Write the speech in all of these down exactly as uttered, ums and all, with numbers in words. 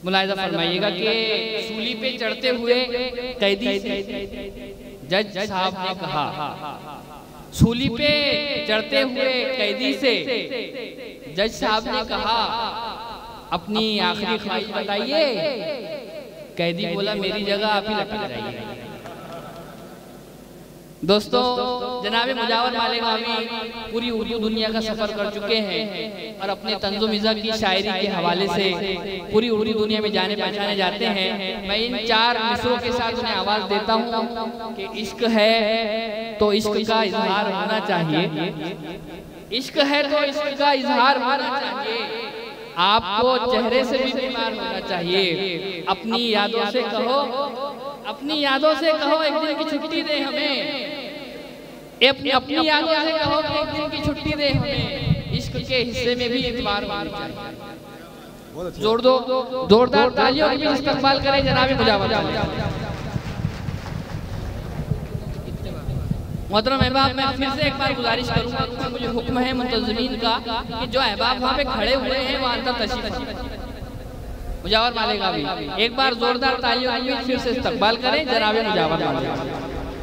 मुलाहिजा फरमाइएगा कि सूली पे चढ़ते हुए कैदी से जज साहब ने कहा, सूली पे चढ़ते हुए कैदी से जज साहब ने कहा अपनी आखिरी ख्वाहिश बताइए। कैदी बोला मेरी जगह आप ही लटक जाइए। दोस्तों, जनाब मुजावर मालिक अभी पूरी उर्दू दुनिया का सफर कर चुके हैं और अपने तंज़ो मिज़ा की शायरी के हवाले से पूरी उर्दू दुनिया में जाने पहचाने जाते हैं। मैं इन चार मिसरों के साथ उन्हें आवाज़ देता हूँ कि इश्क है तो इश्क का इजहार होना चाहिए, इश्क है तो इश्क का इजहार होना चाहिए, आपको चेहरे से भी बीमार होना चाहिए। अपनी यादों से कहो, अपनी यादों से कहो एक दिन की छुट्टी दे हमें, अपनी अपनी यादों से कहो एक दिन की छुट्टी दे हमें, इश्क के हिस्से में भी इतबार होना चाहिए। जोड़ दो जोरदार तालियों की इस्तकबाल करें जनाब मुजावर। मोहतरम अहबाब, मैं फिर से एक बार गुजारिश करूंगा कि मुझे हुक्म है मुंतज़मीन का कि जो अहबाब वहाँ पे खड़े हुए हैं वो अंदर तशरीफ मुजावर मालिक अभी एक बार जोरदार तालियों की फिर से इस्तकबाल करें जनाब मुजावर मालिक।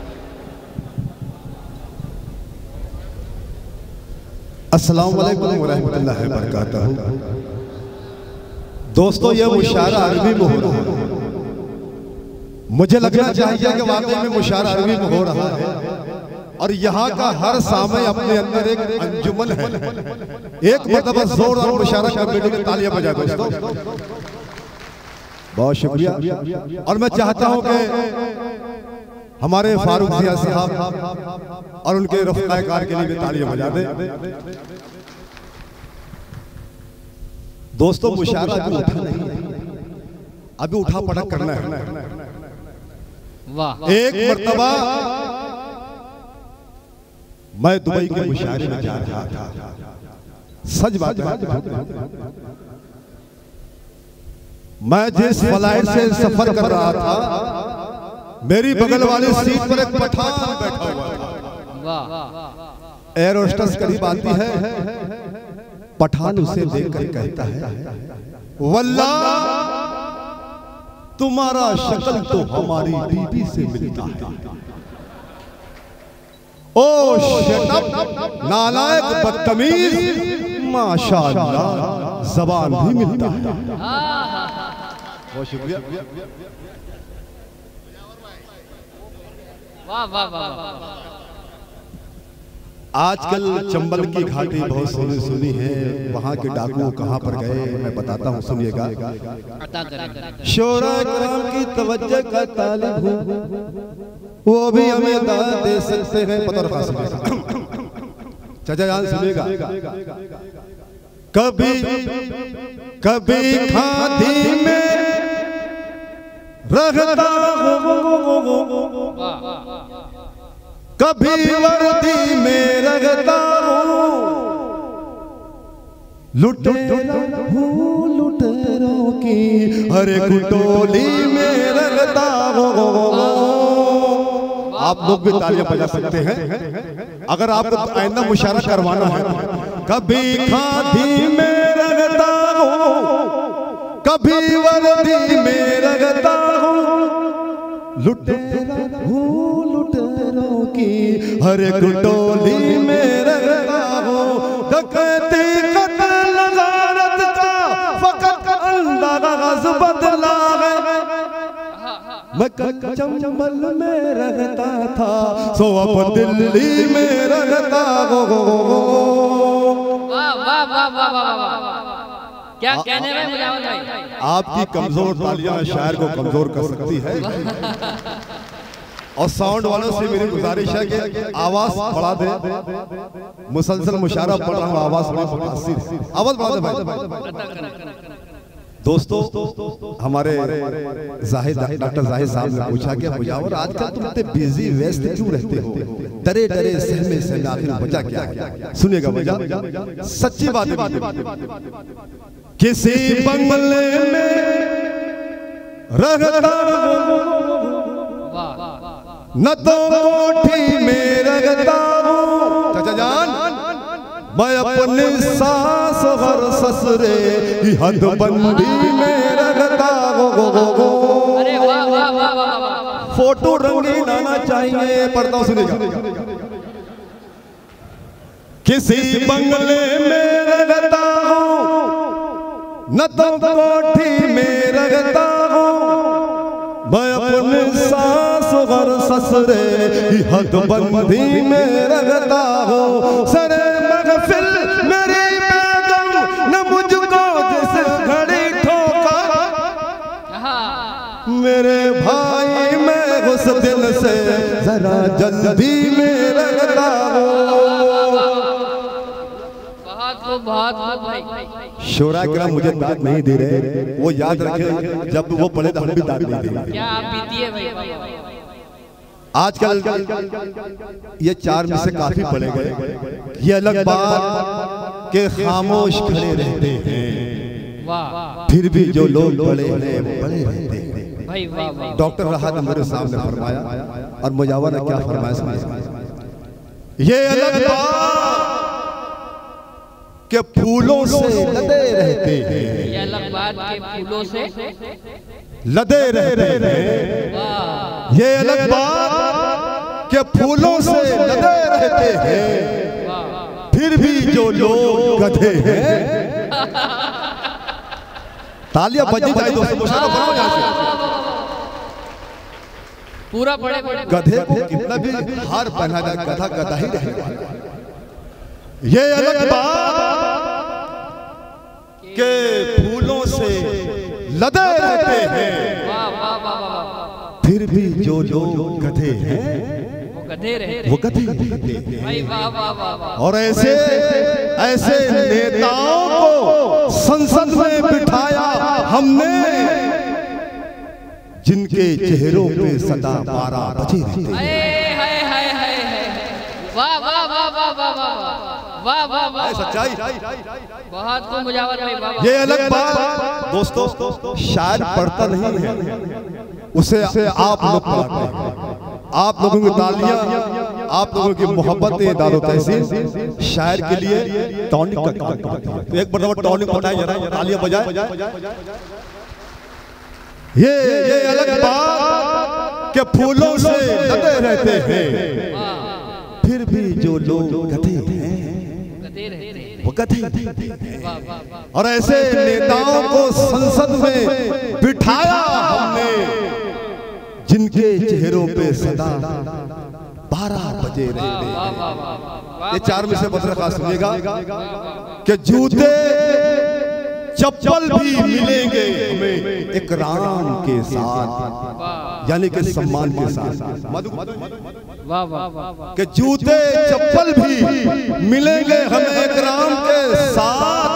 अस्सलाम वालेकुम व रहमतुल्लाहि व बरकातहू। दोस्तों, ये मुशायरा अरबी में हो रहा है। मुझे लगना चाहिए कि वाकई में मुशायरा अरबी में हो रहा है और यहाँ का हर सामे अपने अंदर एक अंजुमन है। एक मरतबा जोरदार मुशायरा कमेटी की तालियां बजाएं दोस्तों, बहुत शुक्रिया। और मैं चाहता हूं कि हमारे फारूक जिया साहब और उनके रफ़्ताकार के लिए भी तालियां बजा दें। दोस्तों, मुशायरा अभी उठा नहीं है, अभी उठा पटक करना है। वाह, एक मरतबा मैं दुबई के मुशायरे में जा रहा था, सच बात है। मैं जिस फ्लाइट से सफर कर रहा था, मेरी बगल वाली सीट पर एक पठान बैठा हुआ था। एयर होस्टेस करीब आती है, पठान उसे देखकर कहता है, वल्लाह तुम्हारा शक्ल तो हमारी बीबी से मिलता है। ओ शट अप नालायक बदतमीज, माशाअल्लाह ज़बान भी मिलता है। बहुत शुक्रिया। वाह वाह वाह। आजकल चंबल की घाटी बहुत सुनी सुनी है, वहाँ के डाकू कहाँ पर गए मैं बताता हूँ, सुनिएगा। शोरा कराम की तवज्जो का तालिब हूँ, वो भी हमें दाद दे सकते हैं। पता रखा चाचा जान सुनिएगा। कभी कभी खादी में रहता हूँ, कभी वर्दी में रहता हूँ, लुटेरा हूँ लुटेरों की हर एक टोली में रहता हूँ। आप लोग भी तालियां बजा सकते हैं अगर आपको आइंदा मुशायरा करवाना है। कभी खादी में रहता हूँ, कभी वर्दी में रहता हूँ, लुटेरा हूँ लुटेरों की हर एक टोली में रहता हूँ। डकैती कत्ल गारत का फकत अंदाज़ बदला है, मैं चंबल में रहता था सो अब दिल्ली में रहता हूँ। वाह वाह वाह वाह वाह, क्या कहने में मुजावर भाई। आपकी कमजोर तालियां शायर को कमजोर कर सकती है। और साउंड वालों से मेरी गुजारिश है कि आवाज बढ़ा दे। मुसलसल मुशायरा पढ़ रहा हूँ, आवाज बड़ी मुतासिर, आवाज बढ़ा दे भाई। दोस्तों, हमारे जाहिद डॉक्टर जाहिद साहब ने पूछा कि मुजावर आजकल तुम इतने बिजी व्यस्त क्यों रहते हो, डरे डरे सहमे सहमे आखिर वजह क्या है? सुनिएगा वजह, सच्ची बात है। किसी बंगले में रहता न तो कोठी में रहता हूँ, चाचा जान मैं अपने सास और ससुरे की हदबंदी में रहता अरे वाह वाह वाह वाह। फोटो रंगीन आना चाहिए। पढ़ता हूं, सुनिएगा। किसी बंगले में रहता हूँ, न तो कोठी में रहता हूँ, मैं अपने सास और ससुरे की हदबंदी में रहता हूँ। सरे महफिल मेरी बेगम न मुझको जिस घड़ी ठोका, मेरे भाई मैं उस दिन से जरा जल्दी में रहता हूँ। बहुत बहुत भाई। शोरा के नाम मुझे दाद नहीं दे रहे, वो याद रखे जब वो पढ़े तो हम भी दाद नहीं दे। क्या आप बीती है भाई। आजकल ये चार में से काफी पढ़े गए। ये अलग बात के खामोश खड़े रहते हैं, वाह। फिर भी जो लोग बड़े हैं वो बड़े रहते हैं भाई, वाह वाह। डॉक्टर राहत मेरे सामने फरमाया और मुजावर ने क्या फरमाया। ये अलग बात के फूलों से लदे रहते हैं, ये अलग बात के फूलों से लदे रहते हैं। ये अलग बात के फूलों से लदे रहते हैं, फिर भी जो लोग गधे हैं। तालियां बजनी चाहिए दोस्तों, मुशायरा करो यहाँ से। पूरा पड़े पड़े। गधे को कितना भी हार पहना जाए, गधा गधा ही रहेगा। ये अलग बात के फूलों से लदे रहते हैं, वाह वाह वाह वाह। फिर भी जो लोग गधे हैं वो गधे रहे, वो गधे रहते हैं भाई, वाह वाह वाह वाह। और ऐसे ऐसे नेताओं को संसद में बिठाया हमने, जिनके चेहरों पे सदा बारह बजे रहते हैं। हाय हाय हाय हाय, वाह वाह वाह वाह वाह वाह वाह वाह वाह। सच्चाई बहुत को मुजावर भाई, वाह। ये अलग बात दोस्तों, शायर पढ़ता नहीं है, उसे आप लोग पढ़ाते हैं। आप लोगों की तालियां, आप लोगों की मोहब्बत दादो तहसीन शायर के लिए टॉनिक का काम करती है। तो एक बार टॉनिक बताइए जरा, तालियां बजाए। ये ये अलग बात के फूलों से लदे रहते हैं, फिर भी जो लोग गधे हैं वो गधे हैं। और ऐसे नेताओं को संसद में बिठाया हमने, जिनके चेहरों पे सदा बारह बजे रहते हैं। ये चार में से बदल खास सुनिएगा कि जूते चप्पल भी मिलेंगे हमें इकराम के साथ, यानी कि सम्मान के साथ। वाह वाह वाह। कि जूते चप्पल भी मिलेंगे हमें इकराम के साथ।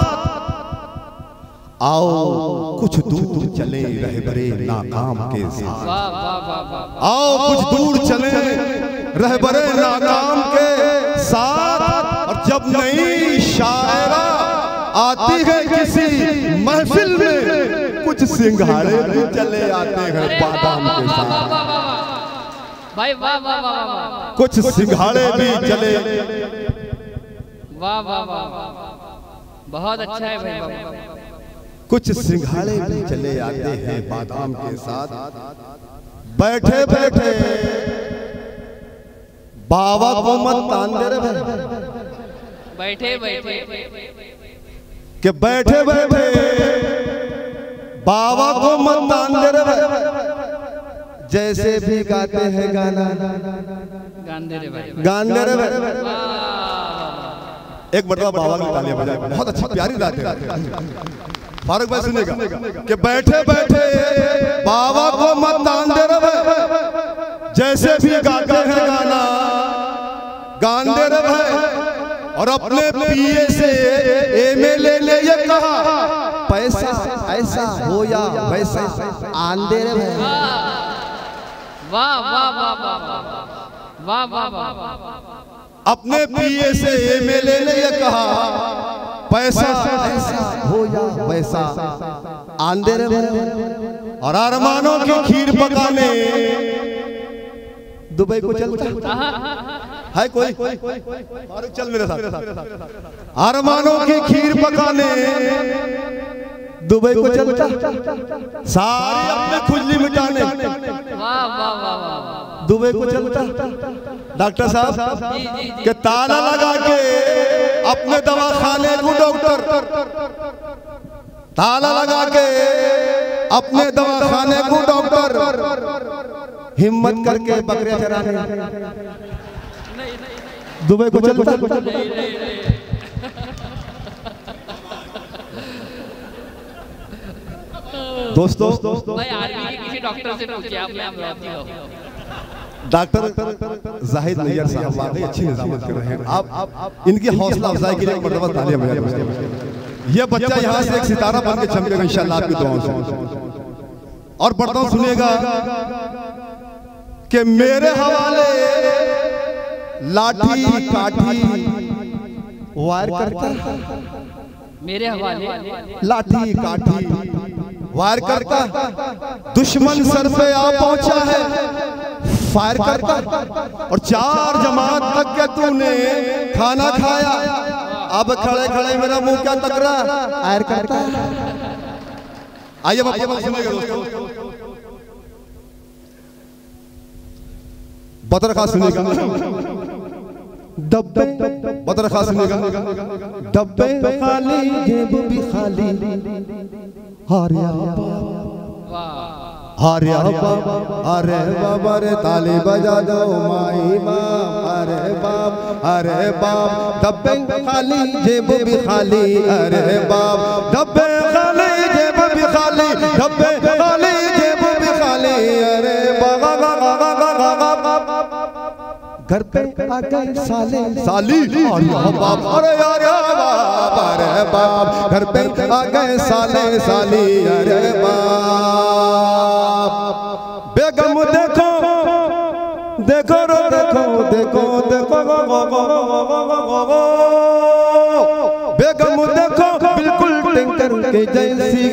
आओ कुछ दूर चले रहबरे नाकाम के साथ, वाह वाह वाह। आओ कुछ दूर चले रहबरे नाकाम के साथ। और जब नई शायरा आती है किसी महफिल में, कुछ सिंघाड़े भी चले आते हैं बादाम के साथ। भाई वाह वाह वाह वाह। कुछ सिंघाड़े भी चले, वाह वाह वाह। बहुत अच्छा है भाई, वाह। कुछ सिंघाड़े भी चले आते हैं बादाम के साथ। बैठे बैठे बाबा को मत तान दे रहे, बैठे बैठे कि बैठे बैठे बाबा को मत तान दे रहे। जैसे भी गाते हैं गाना गान दे रे भाई, गान दे रहे। एक मरतबा बाबा की तालियां बजाए, बहुत अच्छी प्यारी बात है। फारूक भाई सुनेगा कि बैठे बैठे बाबा को मत तान दे रहे, जैसे भी गाते हैं गाना गान दे रहे। और अपने पीए से एमएलए ने ये कहा, पैसा ऐसा हो या वैसा आन दे रहे। वाह वाह वाह वाह वाह वाह वाह। अपने पीए से एमएलए ने ये कहा, पैसा ऐसा हो या वैसा आन दे रहे। और अरमानों की खीर पकाने दुबई को चलता है कोई? फारूक चल मेरे साथ। अरमानों की खीर पकाने दुबई को चलता सारी अपने खुजली मिटाने, वाह वाह वाह वाह, दुबई को चलता डॉक्टर साहब के ताला लगा के अपने दवाखाने को, डॉक्टर ताला लगा के अपने दवाखाने को, डॉक्टर हिम्मत करके बकरे चराने दुबई को चलता। दोस्तों भाई आर्मी के किसी डॉक्टर से पूछिए आप, मैं अमरावती हो। डॉक्टर जाहिद नैयर साहब वाकई अच्छी निजामत कर रहे हैं। आप इनकी हौसला अफजाई के लिए मर्तबा तालियां बजाइए। ये बच्चा यहाँ से एक सितारा बन के चमकेगा इंशाअल्लाह आपकी दुआओं से। और बढ़ता हूं, सुनिएगा कि मेरे हवाले लाठी काठी वार करता, मेरे हवाले लाठी काठी वार करता, दुश्मन सर पे आ पहुंचा है फायर करता, और चार जमात तक के तूने खाना खाया, अब खड़े खड़े मेरा मुंह क्या तक रहा फायर करता। आइए बाबा सुनिएगा दोस्तों, बतर खास सुनिएगा, डब्बे बतर खास सुनिएगा, डब्बे खाली जेब भी खाली, हारिया हारिया अरे बाबा रे ताली बजा दो माई बाप, अरे बाप अरे बाप, डब्बे खाली जेब भी खाली, अरे बाप डब्बे खाली जेब भी खाली, डब्बे खाली जेब भी खाली, अरे बाबा घर पे आ गए साले साली, अरे बाप अरे यार बाप, अरे बाप घर पे आ गए साले साली, अरे बाप बेगम देखो देखो रो देखो देखो देखो बेगम देखो बिल्कुल टैंकर के जैसी,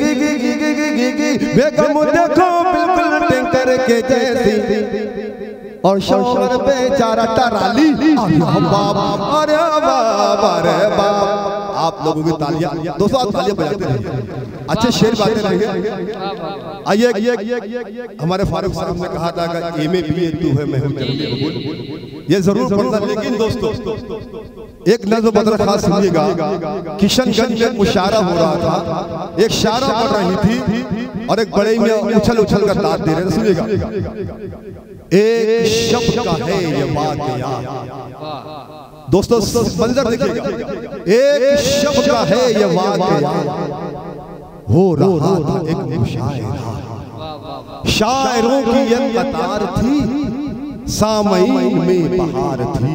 बेगम देखो बिल्कुल टैंकर के जैसी, और शौहर बेचारा टराली, अरे बाप अरे बाप अरे बाप। आप लोगों की तालियां, दोस्तों आप तालियां बजाते रहिए, अच्छे शेर गाते रहिए। आइए, हमारे फारूक साहब ने कहा था कि एम ए बी ए तू है मैं हूं जंगली बबूल, ये जरूर पढ़ना। लेकिन दोस्तों एक नज़्म बदर खास सुनिएगा, किशनगंज में मुशायरा हो रहा था, एक शायरा पढ़ रही थी और एक बड़े में उछल उछल कर दाद दे रहे थे। सुनिएगा, एक शब्द का है ये वाक़या, दोस्तों मंजर देखिएगा, एक शब्द का है ये वाक़या, हो रहा था एक मुशायरा, शायरों की ये कतार थी, सामईन में बहार थी,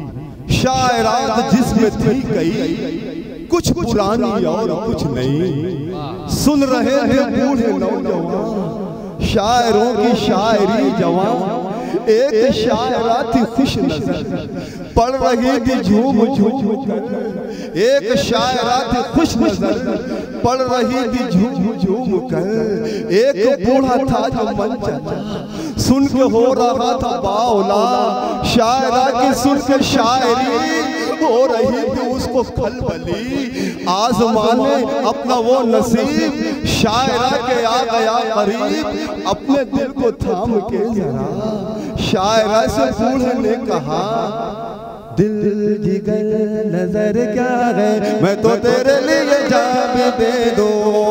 शायरात जिसमें थी कई, कुछ पुरानी और कुछ नई, सुन रहे थे बूढ़े नौजवान शायरों की शायरी जवान, एक शायरा थी खुश नजर पढ़ रही थी झूम झूम कर, एक शायरा थी खुश नजर पढ़ रही थी झूम झूम कर, एक बूढ़ा था जो मन चला सुन के हो रहा था बावला, शायरा की सुन के शायरी हो रही थी उसको खलबली, आज़माने अपना वो नसीब, शायरा के आ गया करीब, अपने दिल को थाम के जरा, शायरा से बूढ़े ने कहा दिल जिगर नजर क्या है, मैं तो तेरे लिए जान दे दो,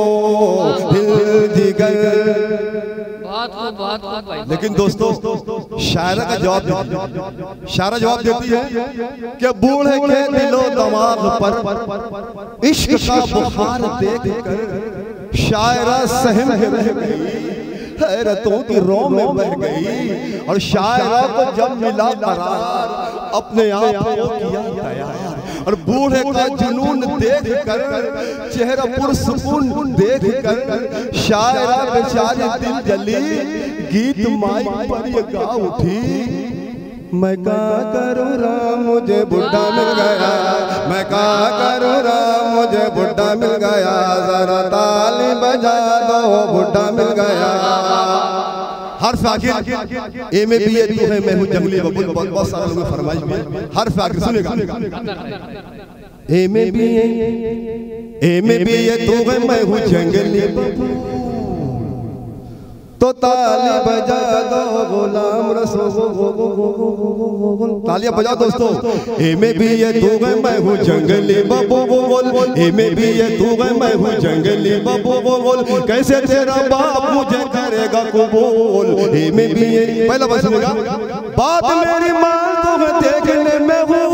दिल जिगर। बहुत खूब बहुत खूब भाई। लेकिन दोस्तों शायरा का जवाब देती, शायरा जवाब देती है कि बूढ़े के दिलो दिमाग पर इश्क का बुखार देख कर शायरा सहम के रह गई, हैरतों की रो में बह गई, और शायरा को जब मिला करार अपने आप को किया तैयार, और बूढ़े का जुनून देख कर, चेहरा पुरसुकून देख कर, शायरा बेचारी दिल जली, गीत माइक पर ये गा उठी, मैं का करूँ राम मुझे बुढ़ा मिल गया, मैं का करूँ राम मुझे बुढ़ा मिल गया, जरा ताली बजा दो बुढ़ा मिल गया। हर्फ आखिर एम ए बी ए तू है मैं हूँ जंगली बबूल, बहुत बहुत सारे लोगों की फरमाइश में हर्फ आखिर सुनेगा, एम ए बी ए ए में भी ये तू है मैं हूँ जंगली बबूल, तो ताली बजा दो गुलाम रसूल, तालियां बजा दोस्तों। ए में भी ये तू है मैं हूँ जंगली बबूल, ए में भी ये तू है मैं हूँ जंगली बबूल, कैसे तेरा बाप मुझे करेगा कबूल। ए में भी ये पहला बस सुनेगा, बात मेरी मान तुम्हें देखने में हूँ,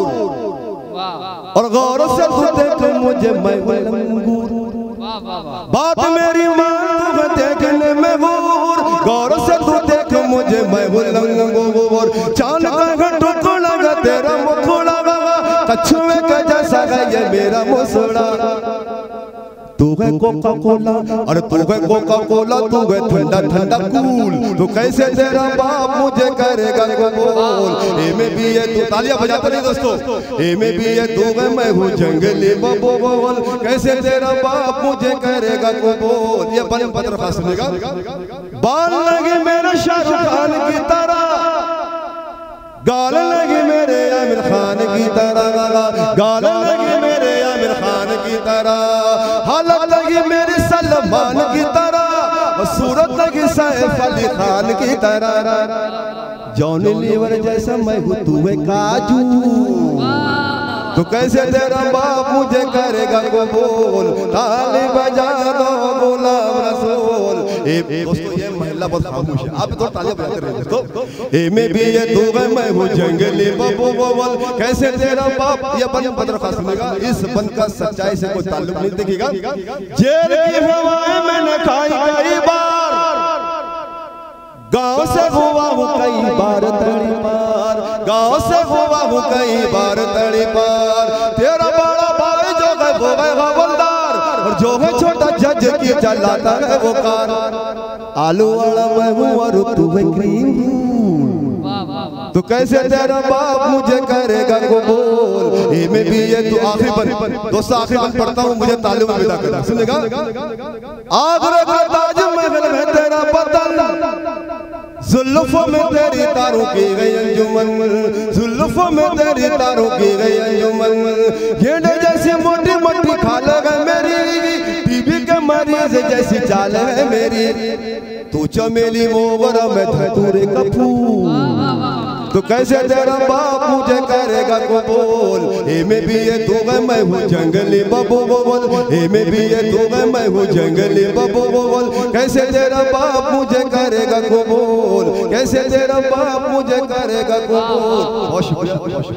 और गौर से तू देख मुझे मैं लंगूर, बात मेरी मान तुम्हें देखने में हूर, गौर से तू देख मुझे मैं लंगूर। चांद का टुकड़ा गा तेरा मुखड़ा गा, कछुए का जैसा है ये मेरा मुसड़ा। तू है कोका कोला और तू है कोका कोला, तू है ठंडा ठंडा कूल, तो कैसे तेरा बाप मुझे करेगा कबूल। ए में भी ये तू, तालियां बजाते नहीं दोस्तों, ए में भी ये तू है मैं हूँ जंगली बबूल, कैसे तेरा बाप मुझे करेगा कबूल। ये बन पत्र खास सुनेगा, बाल लगे मेरे शाहरुख खान की तरह, गाल लगी मेरे आमिर खान की तरह, गाल लगी मेरे आमिर खान की तरह, हालत लगी मेरी सलमान की तरह, सूरत लगी सैफ अली खान की तरह। जॉनी लीवर जैसा मैं हूँ तू है काजू, तो कैसे तेरा बाप मुझे करेगा कबूल। ताली बजा दो गुलाम रसूल। ए दोस्तों ये महिला बहुत खामोश है, आप तो तालियां बजाते रहिए दोस्तों। ए में भी ये तू है मैं हूँ जंगली बबूल, कैसे तेरा बाप। ये बन पत्र खास सुनेगा, इस बन का सच्चाई से कोई ताल्लुक नहीं दिखेगा। जेल की हवाएं मैंने खाई कई बार, गांव से हुआ हूँ कई बार तड़ी पार, गांव से हुआ हूँ कई बार तड़ी पार। तेरा बड़ा भाई जो है वो है हवलदार, और जो है छोटा जज की चलाता है वो कार। आलू वाला मैं हूँ और तू है क्रीम, तो कैसे तेरा बाप मुझे करेगा कबूल। ए में भी ये तू, आखिरी बन दोस्तों आखिरी बन पढ़ता हूँ, मुझे तालियों में विदा करना सुनेगा। आगरा का ताजमहल में तेरा बदल, जुल्फों में तेरी तारों की गई अंजुमन, जुल्फों में तेरी तारों की गई अंजुमन। गेंडे जैसी मोटी मोटी खाल है मेरी, टीबी के मरीज जैसी चाल है मेरी। तू चमेली मोगरा में धतूरे का फूल, तो कैसे तेरा बाप मुझे करेगा कबूल। ए में भी ये तू है मैं हूँ जंगली बबूल, ए में भी ये तू है मैं हूँ जंगली बबूल, कैसे तेरा बाप मुझे करेगा कबूल, कैसे तेरा बाप मुझे करेगा कबूल। बहुत शुक्रिया।